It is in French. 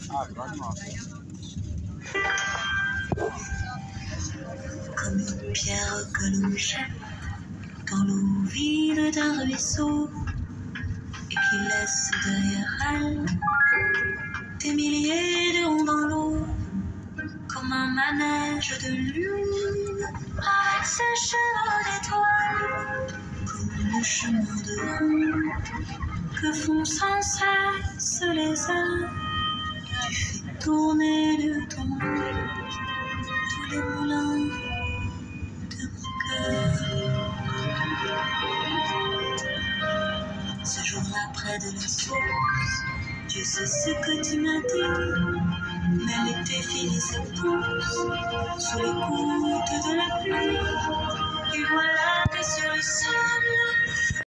Comme une pierre que l'on jette dans l'eau vide d'un ruisseau et qui laisse derrière elle des milliers de ronds dans l'eau, comme un manège de lune avec ses chevaux d'étoiles, comme le chemin de ronde que font sans cesse les heures. Tu fais tourner de ton tous les moulins de mon cœur. Ce jour-là près de la source, tu sais ce que tu m'as dit, mais l'été fini s'épouse sous les gouttes de la pluie. Et voilà que sur le sable,